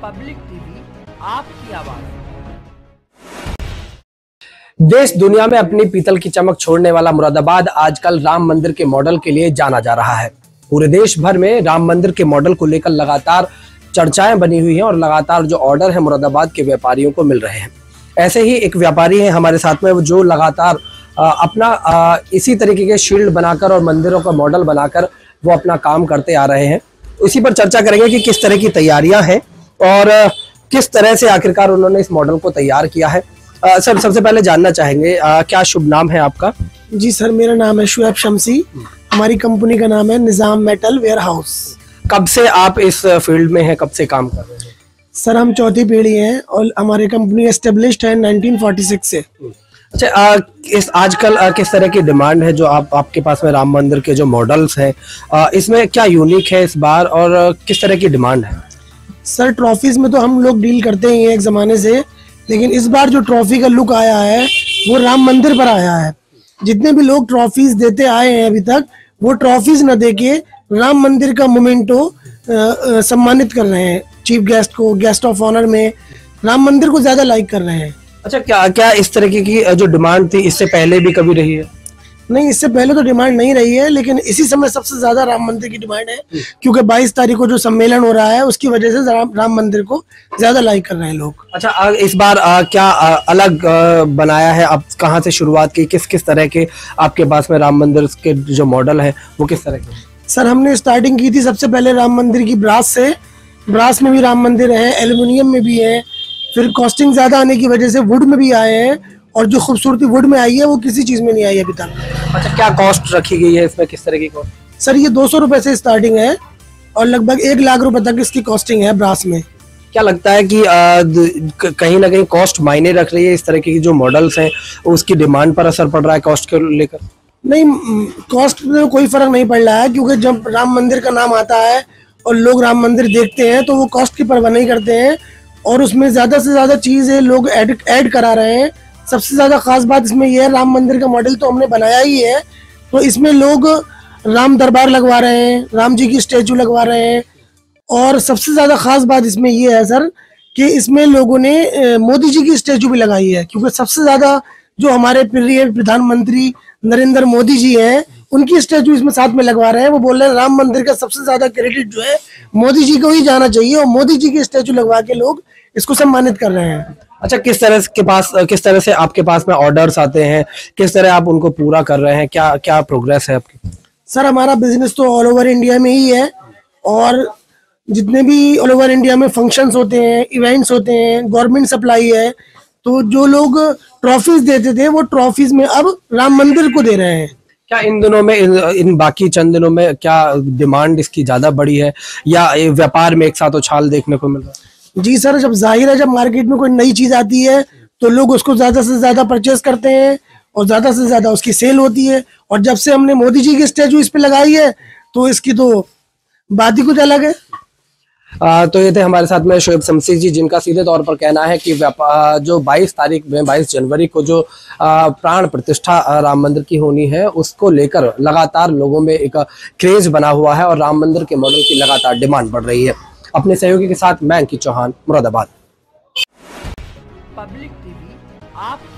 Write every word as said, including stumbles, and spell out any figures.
Public TV, आपकी आवाज। देश दुनिया में अपनी पीतल की चमक छोड़ने वाला मुरादाबाद आजकल राम मंदिर के मॉडल के लिए जाना जा रहा है। पूरे देश भर में राम मंदिर के मॉडल को लेकर लगातार चर्चाएं बनी हुई हैं और लगातार जो ऑर्डर है मुरादाबाद के व्यापारियों को मिल रहे हैं। ऐसे ही एक व्यापारी है हमारे साथ में, जो लगातार आ, अपना आ, इसी तरीके के शील्ड बनाकर और मंदिरों का मॉडल बनाकर वो अपना काम करते आ रहे हैं। इसी पर चर्चा करेंगे कि किस तरह की तैयारियां हैं और किस तरह से आखिरकार उन्होंने इस मॉडल को तैयार किया है। आ, सर, सबसे पहले जानना चाहेंगे आ, क्या शुभ नाम है आपका? जी सर, मेरा नाम है शुएब शमसी। हमारी कंपनी का नाम है निजाम मेटल वेयर हाउस। कब से आप इस फील्ड में हैं, कब से काम कर रहे हैं? सर, हम चौथी पीढ़ी हैं और हमारी कंपनी एस्टेब्लिश्ड है नाइनटीन फोर्टी सिक्स से। अच्छा, आ, इस आजकल आ, किस तरह की डिमांड है जो आप आपके पास में राम मंदिर के जो मॉडल्स हैं, आ, इसमें क्या यूनिक है इस बार और आ, किस तरह की डिमांड है? सर, ट्रॉफीज में तो हम लोग डील करते ही हैं एक जमाने से, लेकिन इस बार जो ट्रॉफी का लुक आया है वो राम मंदिर पर आया है। जितने भी लोग ट्रॉफीज देते आए हैं अभी तक, वो ट्रॉफीज न देके राम मंदिर का मोमेंटो सम्मानित कर रहे हैं। चीफ गेस्ट को, गेस्ट ऑफ ऑनर में राम मंदिर को ज्यादा लाइक कर रहे हैं। अच्छा, क्या क्या इस तरीके की जो डिमांड थी इससे पहले भी कभी रही है? नहीं, इससे पहले तो डिमांड नहीं रही है, लेकिन इसी समय सबसे ज्यादा राम मंदिर की डिमांड है, क्योंकि बाईस तारीख को जो सम्मेलन हो रहा है उसकी वजह से राम, राम मंदिर को ज्यादा लाइक कर रहे हैं लोग। अच्छा, आ, इस बार आ, क्या आ, अलग आ, बनाया है? आप कहाँ से शुरुआत की? किस किस तरह के आपके पास में राम मंदिर के जो मॉडल है वो किस तरह के? सर, हमने स्टार्टिंग की थी सबसे पहले राम मंदिर की ब्रास से। ब्रास में भी राम मंदिर है, एल्युमिनियम में भी है, फिर कॉस्टिंग ज्यादा आने की वजह से वुड में भी आए हैं, और जो खूबसूरती वुड में आई है वो किसी चीज में नहीं आई अभी तक। अच्छा, क्या कॉस्ट रखी गई है इसमें? किस तरह की कॉस्ट? सर, ये दो सौ रुपए से स्टार्टिंग है और लगभग एक लाख रुपए तक इसकी कॉस्टिंग है ब्रास में। क्या लगता है कि आ, कहीं ना कहीं कॉस्ट मायने रख रही है? इस तरह की जो मॉडल्स हैं उसकी डिमांड पर असर पड़ रहा है कॉस्ट को लेकर? नहीं, कॉस्ट में कोई फर्क नहीं पड़ रहा है, क्योंकि जब राम मंदिर का नाम आता है और लोग राम मंदिर देखते हैं तो वो कॉस्ट की परवाह नहीं करते हैं, और उसमें ज्यादा से ज्यादा चीजें लोग ऐड ऐड करा रहे हैं। सबसे ज्यादा खास बात इसमें यह है, राम मंदिर का मॉडल तो हमने बनाया ही है, तो इसमें लोग राम दरबार लगवा रहे हैं, राम जी की स्टेचू लगवा रहे हैं, और सबसे ज्यादा खास बात इसमें यह है सर कि इसमें लोगों ने मोदी जी की स्टेचू भी लगाई है, क्योंकि सबसे ज्यादा जो हमारे प्रिय प्रधानमंत्री नरेंद्र मोदी जी हैं उनकी स्टेचू इसमें साथ में लगवा रहे हैं। वो बोल रहे हैं राम मंदिर का सबसे ज्यादा क्रेडिट जो है मोदी जी को ही जाना चाहिए, और मोदी जी की स्टेचू लगवा के लोग इसको सम्मानित कर रहे हैं। अच्छा, किस तरह के पास किस तरह से आपके पास में ऑर्डर्स आते हैं, किस तरह आप उनको पूरा कर रहे हैं, क्या क्या प्रोग्रेस है आपकी? सर, हमारा बिजनेस तो ऑल ओवर इंडिया में ही है, और जितने भी ऑल ओवर इंडिया में फंक्शंस होते हैं, इवेंट्स होते हैं, गवर्नमेंट सप्लाई है, तो जो लोग ट्रॉफीज देते थे वो ट्रॉफीज में अब राम मंदिर को दे रहे हैं। क्या इन दिनों में इन, इन बाकी चंद दिनों में क्या डिमांड इसकी ज्यादा बढ़ी है, या व्यापार में एक साथ उछाल देखने को मिल रहा है? जी सर, जब जाहिर है जब मार्केट में कोई नई चीज आती है तो लोग उसको ज्यादा से ज्यादा परचेस करते हैं और ज्यादा से ज्यादा उसकी सेल होती है, और जब से हमने मोदी जी की स्टैचू इस पे लगाई है तो इसकी तो बात ही कुछ अलग है। आ, तो ये थे हमारे साथ में शुएब शमसी जी, जिनका सीधे तौर पर कहना है कि व्यापार जो बाईस तारीख में बाईस जनवरी को जो आ, प्राण प्रतिष्ठा राम मंदिर की होनी है उसको लेकर लगातार लोगों में एक क्रेज बना हुआ है और राम मंदिर के मॉडल की लगातार डिमांड बढ़ रही है। अपने सहयोगी के साथ मैं अंकित चौहान, मुरादाबाद। पब्लिक टीवी, आप